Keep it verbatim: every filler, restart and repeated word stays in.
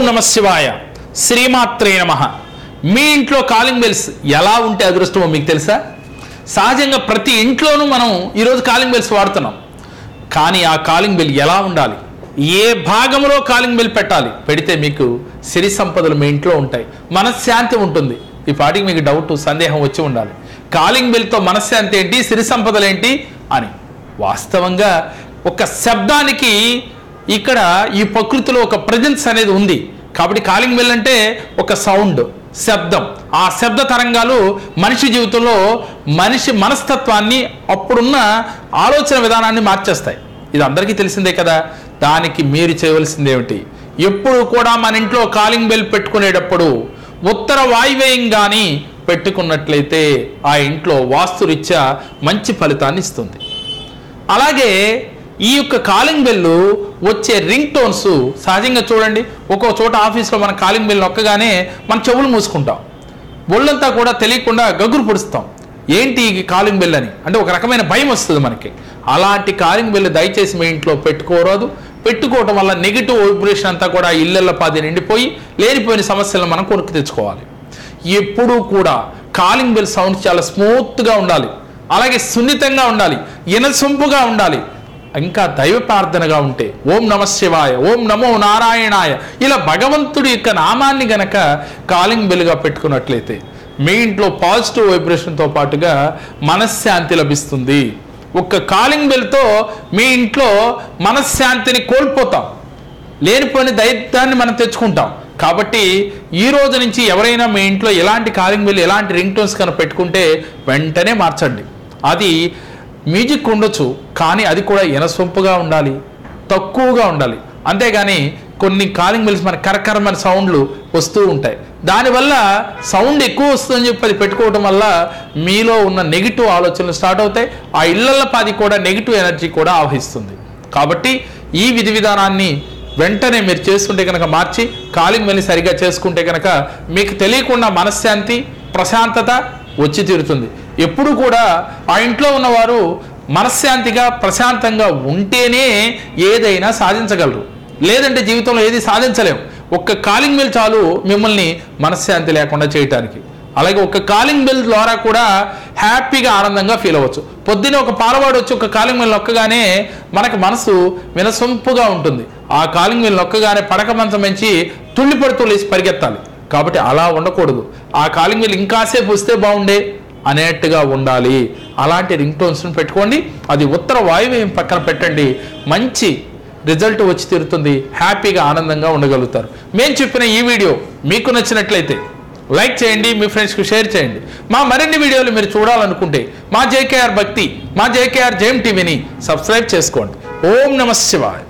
నమః శివాయ. శ్రీమాత్రే నమః. మీ ఇంట్లో కాలింగ్ బెల్స్ ఎలా ఉంటే అదృష్టమో మీకు తెలుసా? సహజంగా ప్రతి ఇంట్లోనూ మనం ఈరోజు కాలింగ్ బెల్స్ వాడుతున్నాం. కానీ ఆ కాలింగ్ బెల్ ఎలా ఉండాలి, ఏ భాగంలో కాలింగ్ బెల్ పెట్టాలి, పెడితే మీకు సిరి సంపదలు మీ ఇంట్లో ఉంటాయి, మనశ్శాంతి ఉంటుంది. ఈ పాటికి మీకు డౌట్, సందేహం వచ్చి ఉండాలి, కాలింగ్ బెల్తో మనశ్శాంతి ఏంటి, సిరి సంపదలు ఏంటి అని. వాస్తవంగా ఒక శబ్దానికి ఇక్కడ ఈ ప్రకృతిలో ఒక ప్రెజెన్స్ అనేది ఉంది. కాబట్టి కాలింగ్ బెల్ అంటే ఒక సౌండ్, శబ్దం. ఆ శబ్ద తరంగాలు మనిషి జీవితంలో మనిషి మనస్తత్వాన్ని, అప్పుడున్న ఆలోచన విధానాన్ని మార్చేస్తాయి. ఇది అందరికీ తెలిసిందే కదా. దానికి మీరు చేయవలసింది ఏమిటి? ఎప్పుడు కూడా మన ఇంట్లో కాలింగ్ బెల్ పెట్టుకునేటప్పుడు ఉత్తర వాయువ్యంగాని పెట్టుకున్నట్లయితే ఆ ఇంట్లో వాస్తురీత్యా మంచి ఫలితాన్ని ఇస్తుంది. అలాగే ఈ యొక్క కాలింగ్ బెల్లు వచ్చే రింగ్ టోన్స్ సహజంగా చూడండి, ఒక్కో చోట ఆఫీస్లో మన కాలింగ్ బెల్ నొక్కగానే మన చెవులు మూసుకుంటాం, ఒళ్ళంతా కూడా తెలియకుండా గగురు పొడుస్తాం. ఏంటి ఈ కాలింగ్ బెల్ అని, అంటే ఒక రకమైన భయం వస్తుంది మనకి. అలాంటి కాలింగ్ బెల్ దయచేసి మీ ఇంట్లో పెట్టుకోరాదు. పెట్టుకోవటం వల్ల నెగిటివ్ వైబ్రేషన్ అంతా కూడా ఇళ్ళల్లో పాది నిండిపోయి లేనిపోయిన సమస్యలను మనం కొనుక్కు తెచ్చుకోవాలి. ఎప్పుడూ కూడా కాలింగ్ బెల్ సౌండ్ చాలా స్మూత్గా ఉండాలి, అలాగే సున్నితంగా ఉండాలి, ఇనసొంపుగా ఉండాలి. ఇంకా దైవ ప్రార్థనగా ఉంటే ఓం నమ శివాయ, ఓం నమో నారాయణాయ, ఇలా భగవంతుడి యొక్క నామాన్ని గనక కాలింగ్ బెల్గా పెట్టుకున్నట్లయితే మీ ఇంట్లో పాజిటివ్ వైబ్రేషన్తో పాటుగా మనశ్శాంతి లభిస్తుంది. ఒక్క కాలింగ్ బెల్తో మీ ఇంట్లో మనశ్శాంతిని కోల్పోతాం, లేనిపోయిన దైత్యాన్ని మనం తెచ్చుకుంటాం. కాబట్టి ఈ రోజు నుంచి ఎవరైనా మీ ఇంట్లో ఎలాంటి కాలింగ్ బెల్, ఎలాంటి రింగ్ టోన్స్ కనుక పెట్టుకుంటే వెంటనే మార్చండి. అది మ్యూజిక్ ఉండొచ్చు, కానీ అది కూడా ఎనసొంపుగా ఉండాలి, తక్కువగా ఉండాలి. అంతేగాని కొన్ని కాలింగ్ బెల్స్ మన కరకరమైన సౌండ్లు వస్తూ ఉంటాయి. దానివల్ల సౌండ్ ఎక్కువ వస్తుందని చెప్పి అది పెట్టుకోవడం వల్ల మీలో ఉన్న నెగిటివ్ ఆలోచనలు స్టార్ట్ అవుతాయి. ఆ ఇళ్లల్లో పాది కూడా నెగిటివ్ ఎనర్జీ కూడా ఆవహిస్తుంది. కాబట్టి ఈ విధి విధానాన్ని వెంటనే మీరు చేసుకుంటే కనుక, మార్చి కాలింగ్ బెల్ని సరిగ్గా చేసుకుంటే కనుక మీకు తెలియకుండా మనశ్శాంతి, ప్రశాంతత వచ్చి తీరుతుంది. ఎప్పుడు కూడా ఆ ఇంట్లో ఉన్నవారు మనశ్శాంతిగా, ప్రశాంతంగా ఉంటేనే ఏదైనా సాధించగలరు. లేదంటే జీవితంలో ఏది సాధించలేము. ఒక్క కాలింగ్ బెల్ చాలు మిమ్మల్ని మనశ్శాంతి లేకుండా చేయటానికి. అలాగే ఒక్క కాలింగ్ బెల్ ద్వారా కూడా హ్యాపీగా, ఆనందంగా ఫీల్ అవ్వచ్చు. పొద్దున్నే ఒక పాలవాడు వచ్చి ఒక కాలింగ్ బెల్ నొక్కగానే మనకు మనసు వినసొంపుగా ఉంటుంది. ఆ కాలింగ్ బెల్ నొక్కగానే పడక మంచం మంచి తుళ్ళి పడుతూ లేచి పరిగెత్తాలి. కాబట్టి అలా ఉండకూడదు. ఆ కాలింగ్ బెల్ ఇంకాసేపు వస్తే బాగుండే అనేట్టుగా ఉండాలి. అలాంటి రింగ్ టోన్స్ని పెట్టుకోండి. అది ఉత్తర వాయువ్యం పక్కన పెట్టండి, మంచి రిజల్ట్ వచ్చి తీరుతుంది. హ్యాపీగా, ఆనందంగా ఉండగలుగుతారు. మేము చెప్పిన ఈ వీడియో మీకు నచ్చినట్లయితే లైక్ చేయండి, మీ ఫ్రెండ్స్కి షేర్ చేయండి. మా మరిన్ని వీడియోలు మీరు చూడాలనుకుంటే మా జేకేఆర్ భక్తి, మా జేకేఆర్ జేఎం టీవీని సబ్స్క్రైబ్ చేసుకోండి. ఓం నమః శివాయ.